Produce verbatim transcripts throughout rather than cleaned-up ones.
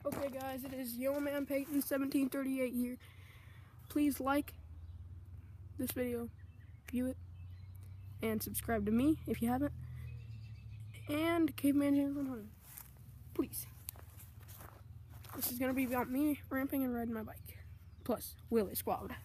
Okay guys, it is Yo Man Peyton seventeen thirty-eight here. Please like this video, view it, and subscribe to me if you haven't. And Caveman James one hundred. Please. This is gonna be about me ramping and riding my bike. Plus, Wheelie Squad.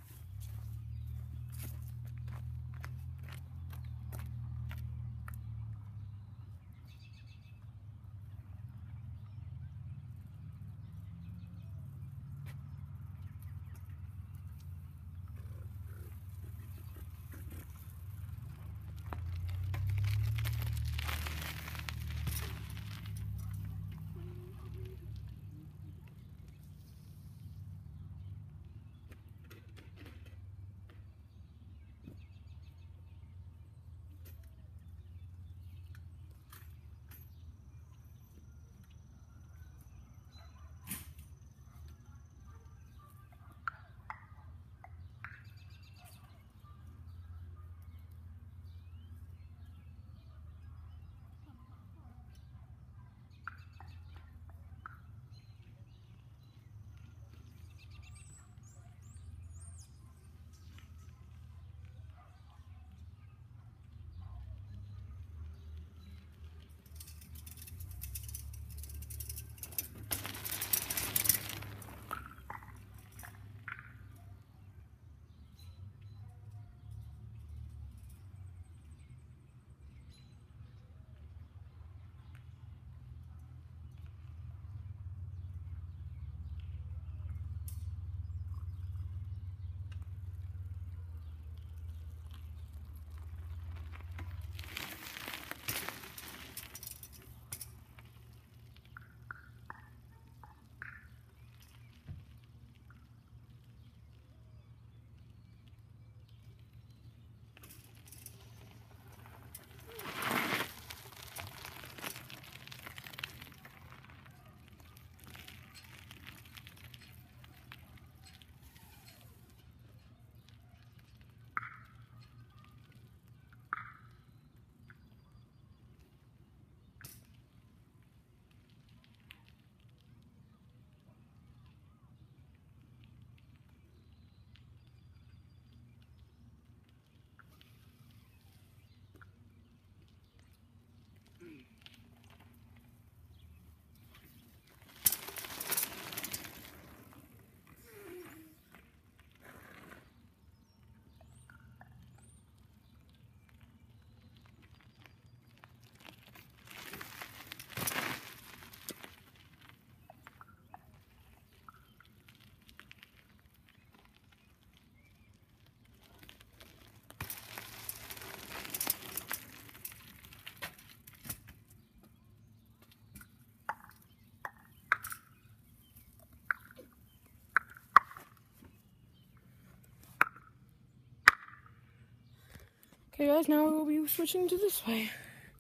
Okay guys, now we'll be switching to this way.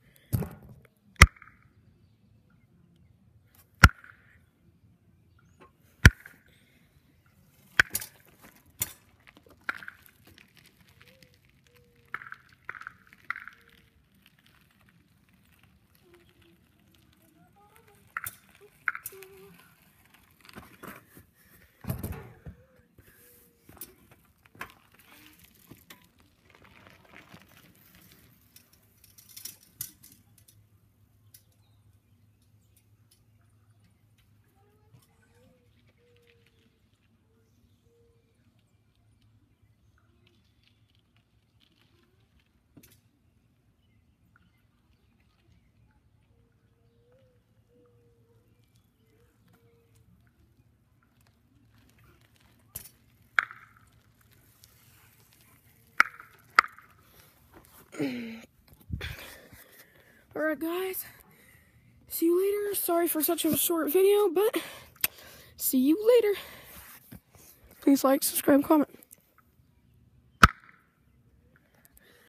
Alright guys, see you later. Sorry for such a short video, but see you later. Please like, subscribe, comment.